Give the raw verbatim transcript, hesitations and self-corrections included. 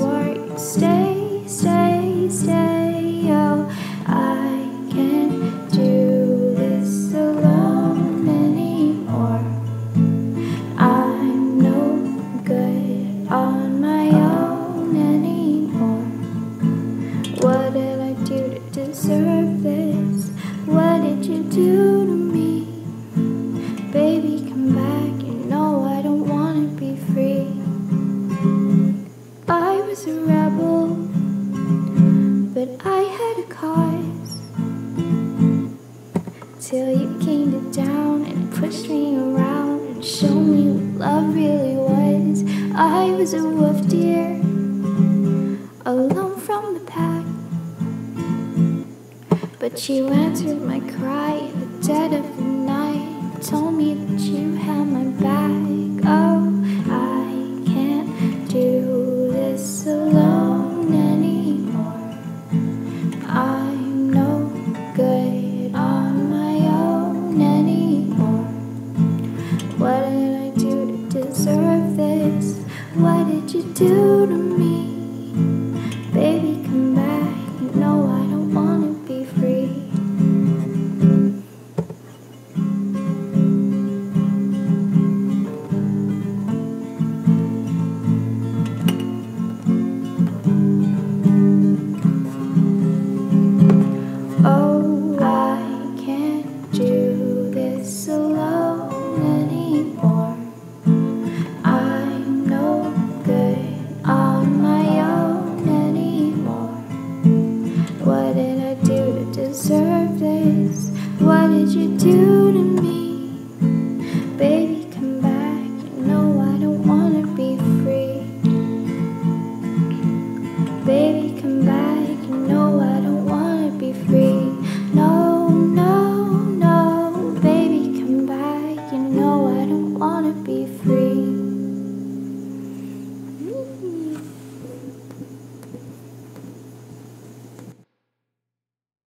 swore you'd stay, stay, stay. Oh, I can't do this alone anymore. I'm no good on my own anymore. What did I do to deserve this? What did you do to me? Baby, come back, you know I don't wanna be free. I was a rebel, but I had a cause, till you came to town and pushed me around and showed me what love really was. I was a wolf deer, alone from the pack, but you answered my cry in the dead of the night. Told me that you had my back. Oh, I can't do this alone anymore. I'm no good on my own anymore. What did I do to deserve this? What did you do to me? Baby, come back, you know I don't wanna be free. Oh, I can't do this alone anymore. I'm no good on my own anymore. What did I do to deserve this? What did you do to me? Baby,